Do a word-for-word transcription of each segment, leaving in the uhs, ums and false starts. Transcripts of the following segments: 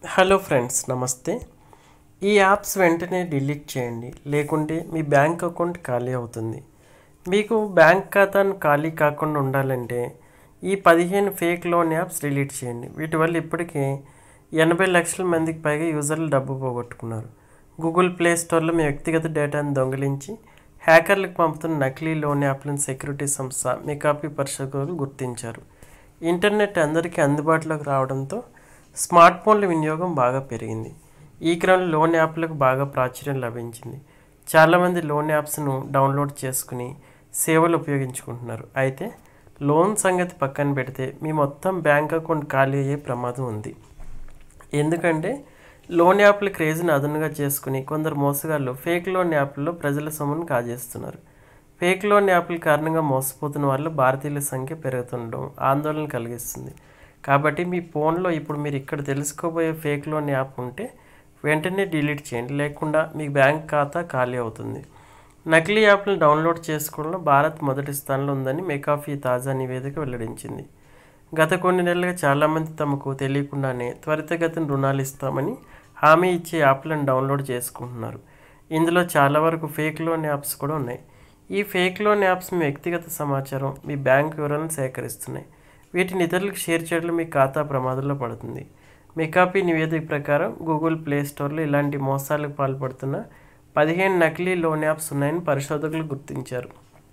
Hello friends, నమస్తే. ఈ apps వెంటనే డిలీట్ చేయండి, లేకుంటే మీ బ్యాంక్ అకౌంట్ ఖాళీ అవుతుంది. మీకు బ్యాంక్ ఖాతాను ఖాళీ కాకుండా ఉండాలంటే ఈ పదిహేను ఫేక్ లోన్ యాప్స్ డిలీట్ చేయండి. వీటి వల్ల ఇప్పటికే ఎనభై లక్షల మందికి పైగా యూజర్లు డబ్బు పోగొట్టుకున్నారు. గూగుల్ ప్లే స్టోర్లో మీ వ్యక్తిగత డేటాను దొంగిలించి హ్యాకర్లకు పంపుతున్న నకిలీ లోన్ యాప్లను సెక్యూరిటీ సంస్థ మెకాఫీ పరిశోధకులు గుర్తించారు. ఇంటర్నెట్ అందరికీ అందుబాటులోకి రావడంతో స్మార్ట్ ఫోన్ల వినియోగం బాగా పెరిగింది. ఈ క్రమంలో లోన్ యాప్లకు బాగా ప్రాచుర్యం లభించింది. చాలామంది లోన్ యాప్స్ను డౌన్లోడ్ చేసుకుని సేవలు ఉపయోగించుకుంటున్నారు. అయితే లోన్ సంగతి పక్కన పెడితే మీ మొత్తం బ్యాంక్ అకౌంట్ ఖాళీ అయ్యే ప్రమాదం ఉంది. ఎందుకంటే లోన్ యాప్ల క్రేజ్ని అదనుగా చేసుకుని కొందరు మోసగాళ్ళు ఫేక్ లోన్ యాప్లలో ప్రజల సొమ్మును కాజేస్తున్నారు. ఫేక్ లోన్ యాప్ల కారణంగా మోసపోతున్న వాళ్ళు భారతీయుల సంఖ్య పెరుగుతుండడం ఆందోళన కలిగిస్తుంది. కాబట్టి మీ ఫోన్లో ఇప్పుడు మీరు ఇక్కడ తెలుసుకోబోయే ఫేక్ లోన్ యాప్ ఉంటే వెంటనే డిలీట్ చేయండి, లేకుండా మీ బ్యాంక్ ఖాతా ఖాళీ అవుతుంది. నకిలీ యాప్లను డౌన్లోడ్ చేసుకోవడంలో భారత్ మొదటి స్థానంలో ఉందని మెకాఫీ తాజా నివేదిక వెల్లడించింది. గత కొన్ని నెలలుగా చాలామంది తమకు తెలియకుండానే త్వరితగతిన రుణాలు ఇస్తామని హామీ ఇచ్చే యాప్లను డౌన్లోడ్ చేసుకుంటున్నారు. ఇందులో చాలా వరకు ఫేక్ లోన్ యాప్స్ కూడా ఉన్నాయి. ఈ ఫేక్ లోన్ యాప్స్ మీ వ్యక్తిగత సమాచారం, మీ బ్యాంక్ వివరాలను సేకరిస్తున్నాయి. వీటిని ఇతరులకు షేర్ చేయడంలో మీ ఖాతా ప్రమాదంలో పడుతుంది. మెకాఫీ నివేదిక ప్రకారం గూగుల్ ప్లే స్టోర్లో ఇలాంటి మోసాలకు పాల్పడుతున్న పదిహేను నకిలీ లోన్ యాప్స్ ఉన్నాయని పరిశోధకులు గుర్తించారు.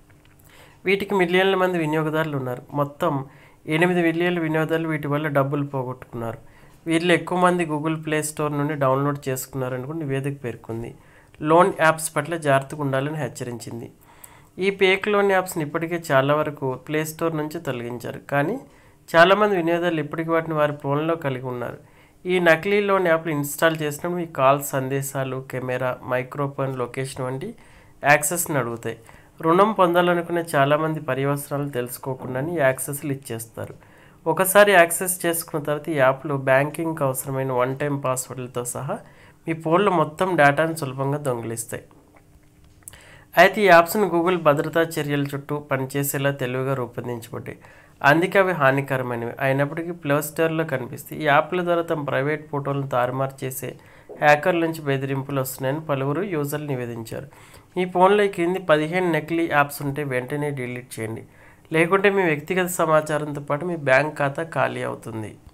వీటికి మిలియన్ల మంది వినియోగదారులు ఉన్నారు. మొత్తం ఎనిమిది మిలియన్ల వినియోగదారులు వీటి వల్ల డబ్బులు పోగొట్టుకున్నారు. వీరిలో ఎక్కువ మంది గూగుల్ ప్లే స్టోర్ నుండి డౌన్లోడ్ చేసుకున్నారని కూడా నివేదిక పేర్కొంది. లోన్ యాప్స్ పట్ల జాగ్రత్తగా ఉండాలని హెచ్చరించింది. ఈ ఫేక్ లోన్ యాప్స్ని ఇప్పటికే చాలా వరకు ప్లే స్టోర్ నుంచి తొలగించారు. కానీ చాలామంది వినియోగదారులు ఇప్పటికీ వాటిని వారి ఫోన్లో కలిగి ఉన్నారు. ఈ నకిలీ లోన్ యాప్లు ఇన్స్టాల్ చేసినప్పుడు మీ కాల్ సందేశాలు, కెమెరా, మైక్రోఫోన్, లొకేషన్ వంటి యాక్సెస్ని అడుగుతాయి. రుణం పొందాలనుకునే చాలామంది పర్యవసరాలు తెలుసుకోకుండానే ఈ యాక్సెస్లు ఇచ్చేస్తారు. ఒకసారి యాక్సెస్ చేసుకున్న తర్వాత ఈ యాప్లు బ్యాంకింగ్కి అవసరమైన వన్ టైం పాస్వర్డ్లతో సహా మీ ఫోన్లో మొత్తం డేటాను సులభంగా దొంగిలిస్తాయి. అయితే ఈ యాప్స్ను గూగుల్ భద్రతా చర్యల చుట్టూ పనిచేసేలా తెలివిగా రూపొందించబడ్డాయి. అందుకే అవి హానికరమైనవి అయినప్పటికీ ప్లే స్టోర్లో కనిపిస్తాయి. ఈ యాప్ల ద్వారా తమ ప్రైవేట్ ఫోటోలను తారుమారు చేసే హ్యాకర్ల నుంచి బెదిరింపులు వస్తున్నాయని పలువురు యూజర్లు నివేదించారు. మీ ఫోన్లో ఈ క్రింది పదిహేను నకిలీ యాప్స్ ఉంటే వెంటనే డిలీట్ చేయండి, లేకుంటే మీ వ్యక్తిగత సమాచారంతో పాటు మీ బ్యాంక్ ఖాతా ఖాళీ అవుతుంది.